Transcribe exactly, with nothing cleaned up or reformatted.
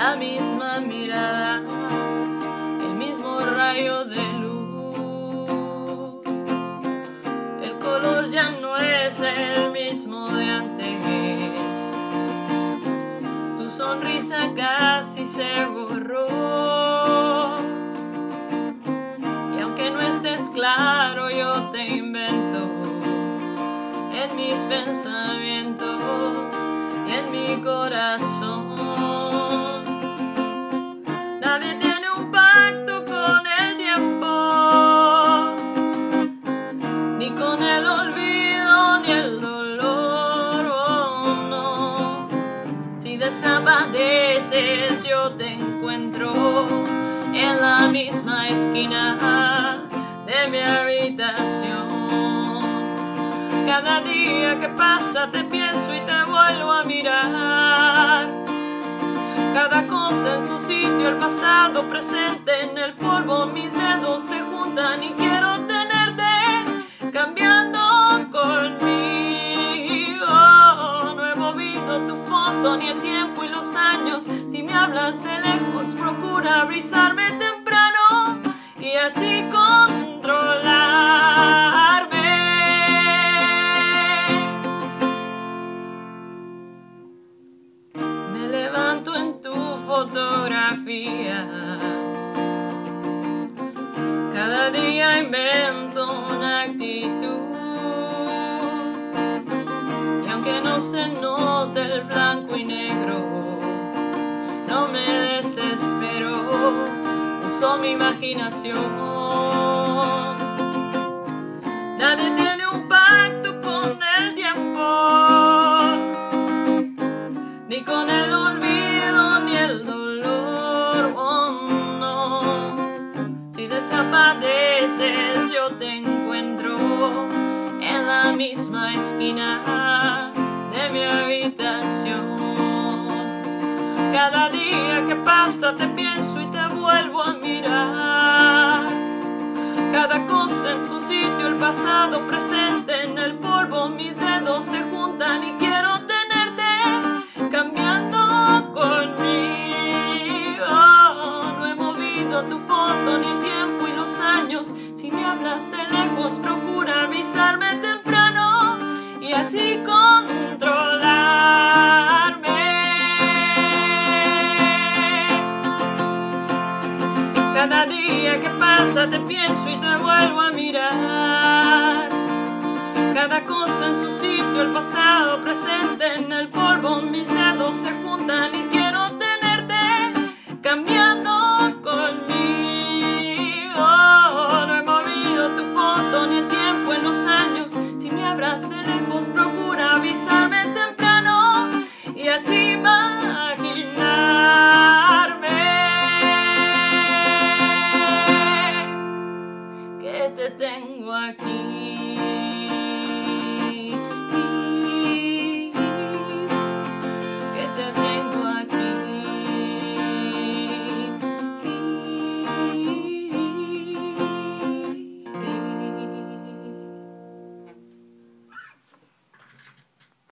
la misma mirada, el mismo rayo de luz. El color ya no es el mismo de antes, tu sonrisa casi se borró. Y aunque no estés claro, yo te invento en mis pensamientos y en mi corazón. Nadie tiene un pacto con el tiempo, ni con el olvido, ni el dolor, oh, no. Si desapareces yo te encuentro en la misma esquina de mi habitación. Cada día que pasa te pienso y te vuelvo a mirar. Cada cosa en su sitio, el pasado presente en el polvo, mis dedos se juntan y quiero tenerte cambiando conmigo. No he movido tu foto ni el tiempo y los años. Si me hablas de lejos, procura avisarme temprano y así controlarme. Me levanto en tu fotografía, cada día invento una actitud, y aunque no se note el blanco y negro, no me desespero, uso mi imaginación. Nadie tiene un pacto con el tiempo, ni con el olvido, ni el dolor, oh no. Si desapareces yo te encuentro en la misma esquina de mi habitación. Cada día que pasa te pienso y te vuelvo a mirar. Cada cosa en su sitio, el pasado presente en el polvo, mis dedos se juntan y quiero tenerte cambiando conmigo. No he movido tu foto ni el tiempo y los años. Si me hablas de lejos, procura avisarme temprano y así controlarme. Cada día que pasa te pienso y te vuelvo a mirar. Cada cosa en su sitio, el pasado presente en el polvo, mis dedos se juntan y